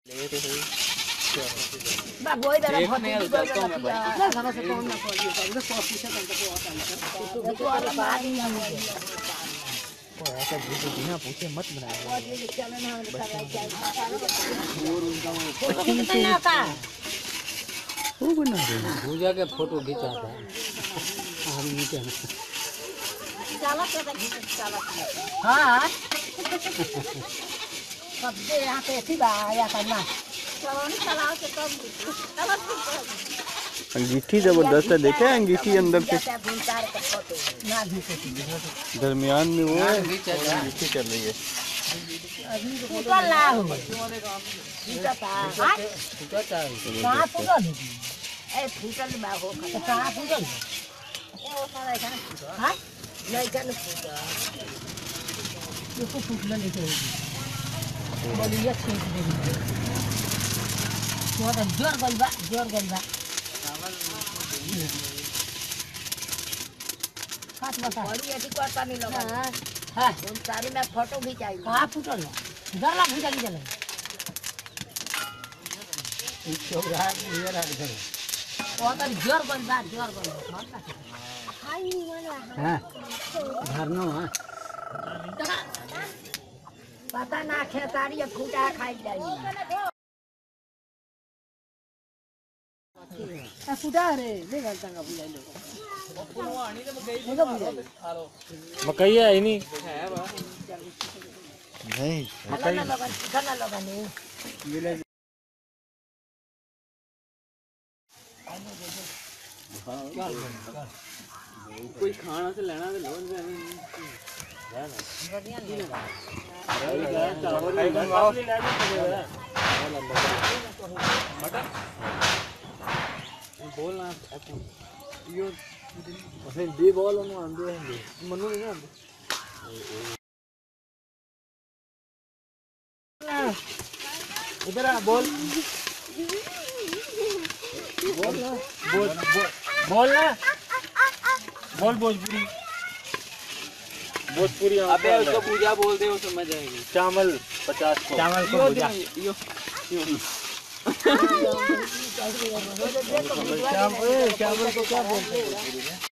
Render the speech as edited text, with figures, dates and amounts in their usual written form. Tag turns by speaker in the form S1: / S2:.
S1: ले तो सही
S2: बा गोई दरा
S1: एक
S2: फटी
S1: ने
S2: गोई
S1: चलता हूं
S2: दरा
S1: मैं भाई
S2: ना खाना से कौन ना कोई तो सौ पीछे तक तो आता है तो और बात ही नहीं है
S1: ओ ऐसा वीडियो पूछे मत बनाया
S2: और ये चलन हम कर क्या
S1: और उनका
S2: फोटो कितना आता
S1: वो बना रहे भूजा के फोटो खिंचाता है हम नीचे
S2: चला के चला हां सब दे यहां पे थी बा या करना चलो नहीं चलाओ के तब
S3: अंगीठी जबरदस्त है, देखे अंगीठी अंदर से दरमियान में वो है, अंगीठी चल रही है।
S2: जोर गलबा जोर गलबा हाथ बता बड़ी ऐसी कोटा नहीं लगा हां उन सारी में फोटो खिंचाई कहां फुटल डरला भूजा की चले
S1: एक चौरा ये रहा इधर
S2: वो तो जोर गलबा हाय वाला
S1: हां धरनो हां
S2: पता ना खेसारी फूटा खाई जाई फूटा रे ले गलता का बुझाई लो
S3: मकई है ही नहीं
S1: है बा
S3: नहीं
S2: खाना लगा नहीं
S3: मिले
S1: कोई खाना से लेना तो लोन से बोलना यो असे दी बोल नो आंदे हैं मनु नहीं आंदे इधर आ बोल बोल ना बोल ना बोल भोजपुरी
S3: भोजपुरी।
S1: अबे उसको पूजा बोल दे वो समझ जाएगी।
S3: चावल 50 को
S1: चावल को पूजा यो
S3: चावल को क्या बोलते हैं?